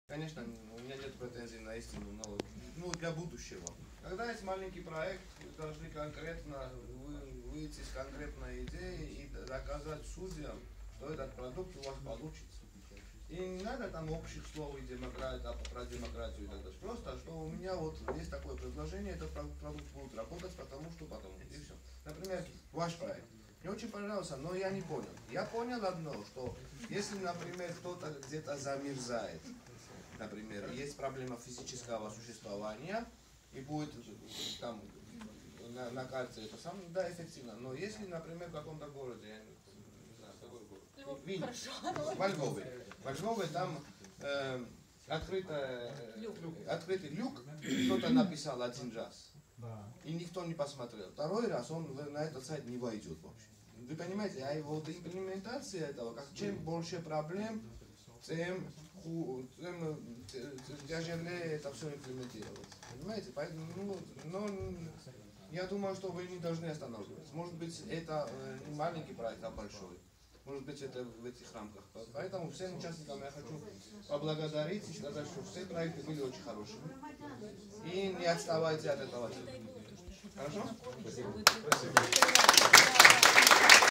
Конечно, у меня нет претензий на истину, но для будущего. Когда есть маленький проект, вы должны конкретно выйти с конкретной идеей и доказать судьям, что этот продукт у вас получится. И не надо там общих слов и про демократию и так далее. Просто, что у меня вот есть такое предложение, этот продукт будет работать, потому. И все. Например, ваш проект. Мне очень понравился, но я не понял. Я понял одно, что если, например, кто-то где-то замерзает, например, есть проблема физического существования, и будет там на карте это самое, да, эффективно. Но если, например, в каком-то городе, я не знаю, какой город, во Львове там открытый люк, кто-то написал один раз, и никто не посмотрел. Второй раз он на этот сайт не войдет вообще. Вы понимаете, а вот имплементация этого, как чем больше проблем, тем тяжелее это все имплементировать. Понимаете? Поэтому, я думаю, что вы не должны останавливаться. Может быть, это не маленький проект, а большой. Может быть, это в этих рамках. Поэтому всем участникам я хочу поблагодарить и сказать, что все проекты были очень хорошими. И не отставайте от этого. Хорошо? Спасибо.